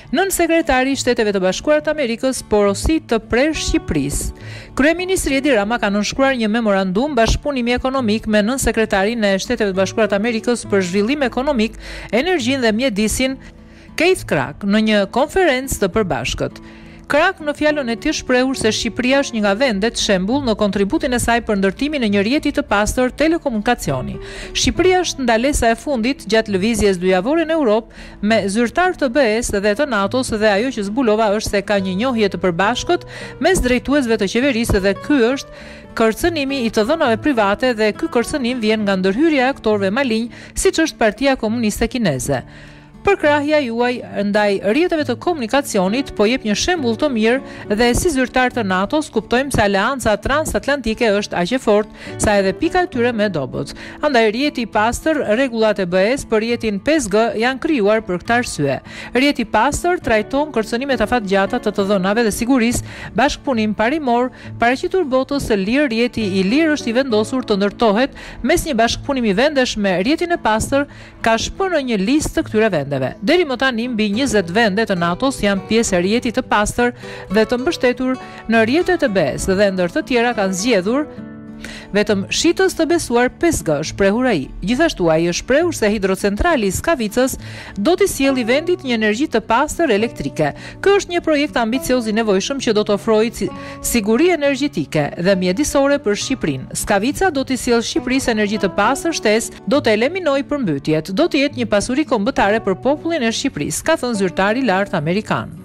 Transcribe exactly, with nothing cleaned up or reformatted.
Nën sekretari i Shteteve të Bashkuara të Amerikës porosi të prerë Shqipërisë. Kryeministri Edi Rama ka nënshkruar një memorandum bashkëpunimi ekonomik me nën sekretarin e Shteteve të Bashkuara të Amerikës për zhvillim ekonomik, energjinë dhe mjedisin, Keith Krach, në një konferencë të përbashkët. Krach në fjalën e tij shprehur se Shqipëria është një nga vendet shembull në kontributin e saj për ndërtimin e një rrjeti të pastër telekomunikacioni. Shqipëria është ndalesa e fundit gjatë lëvizjes dyjavore në Europë me zyrtar të B E-s dhe të NATO-s dhe ajo që zbulova është se ka një njohje të përbashkët mes drejtuesve të qeverisë dhe ky është kërcënimi i të dhënave private dhe ky kërcënim vjen nga ndërhyrja e aktorëve malinj siç është Partia Komuniste Kineze. Përkrahja juaj ndaj rrjeteve të komunikacionit po jep një shembull të mirë dhe si zyrtar të NATO-s kuptojmë se aleanca transatlantike është aq e fortë sa edhe pika e tyre me dobët. Andaj rrjeti i pastër, rregullat e B E-s për rrjetin pesë G janë krijuar për këtë arsye. Rrjeti i pastër trajton kërcënimet afatgjata të të dhënave dhe sigurisë, bashkëpunim parimor, paraqitur botës se lirë rrjeti i lirë është i vendosur të ndërtohet mes një bashkëpunimi vendesh me rrjetin e pastër ka shpërë në një listë të këtyre vendeve. Deri më tani mbi njëzet vende të NATO-s janë pjesë e rrjetit të pastër dhe të mbështetur në rrjetet e B E-s dhe ndër të tjera kanë zgjedhur vetëm shitës të besuar pesë G, shprehur ai. Gjithashtu ai është shprehur se hidrocentrali i Skavicës do t'i sjellë vendit një energji të pastër elektrike. Ky është një projekt ambicioz i nevojshëm që do të ofrojë siguri energjetike dhe mjedisore për Shqipërinë. Skavica do t'i sjellë Shqipërisë energji të pastër shtesë, do të eliminojë përmbytjet, do të jetë një pasuri kombëtare për popullin e Shqipërisë, ka thënë zyrtari i lartë amerikan.